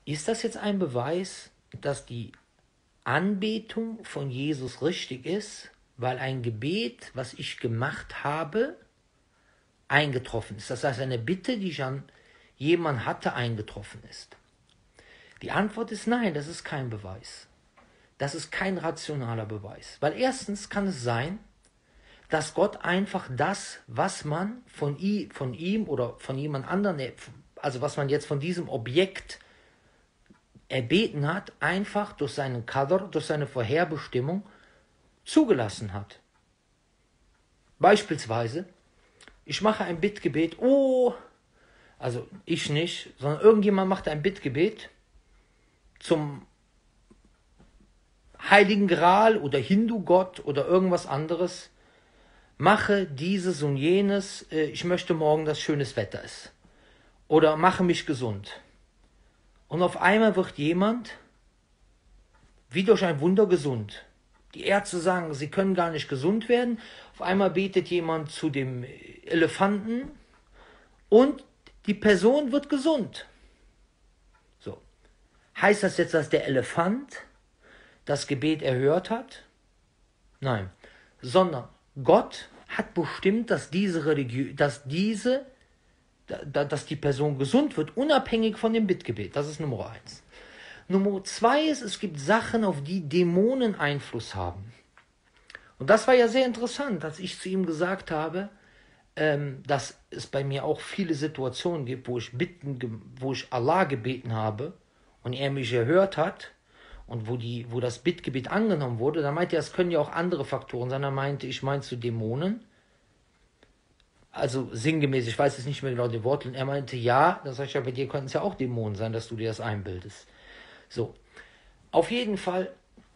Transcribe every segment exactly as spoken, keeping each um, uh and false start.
Ist das jetzt ein Beweis, dass die Anbetung von Jesus richtig ist, weil ein Gebet, was ich gemacht habe, eingetroffen ist? Das heißt, eine Bitte, die ich an jemanden hatte, eingetroffen ist. Die Antwort ist nein, das ist kein Beweis. Das ist kein rationaler Beweis. Weil erstens kann es sein, dass Gott einfach das, was man von ihm, von ihm oder von jemand anderem, also was man jetzt von diesem Objekt erbeten hat, einfach durch seinen Qadr, durch seine Vorherbestimmung zugelassen hat. Beispielsweise, ich mache ein Bittgebet, oh, also ich nicht, sondern irgendjemand macht ein Bittgebet zum Heiligen Gral oder Hindu-Gott oder irgendwas anderes, mache dieses und jenes, ich möchte morgen, dass schönes Wetter ist. Oder mache mich gesund. Und auf einmal wird jemand wie durch ein Wunder gesund. Die Ärzte sagen, sie können gar nicht gesund werden. Auf einmal betet jemand zu dem Elefanten und die Person wird gesund. So. Heißt das jetzt, dass der Elefant das Gebet erhört hat? Nein. Sondern Gott hat bestimmt, dass diese Religion, dass diese, dass die Person gesund wird, unabhängig von dem Bittgebet. Das ist Nummer eins. Nummer zwei ist, es gibt Sachen, auf die Dämonen Einfluss haben. Und das war ja sehr interessant, als ich zu ihm gesagt habe, ähm, dass es bei mir auch viele Situationen gibt, wo ich bitten, wo ich Allah gebeten habe und er mich erhört hat und wo, die, wo das Bittgebet angenommen wurde. Da meinte er, es können ja auch andere Faktoren sein. Er meinte, ich meinst du Dämonen? Also sinngemäß, ich weiß jetzt nicht mehr genau die Worte. Und er meinte, ja, das sag ich ja, bei dir könnten es ja auch Dämonen sein, dass du dir das einbildest. So, auf jeden Fall,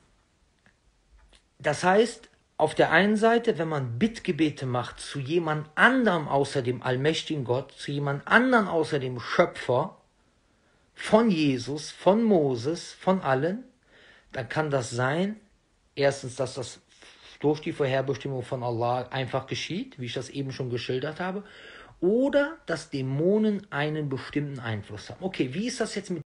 das heißt, auf der einen Seite, wenn man Bittgebete macht zu jemand anderem außer dem allmächtigen Gott, zu jemand anderem außer dem Schöpfer, von Jesus, von Moses, von allen, dann kann das sein, erstens, dass das durch die Vorherbestimmung von Allah einfach geschieht, wie ich das eben schon geschildert habe, oder dass Dämonen einen bestimmten Einfluss haben. Okay, wie ist das jetzt mit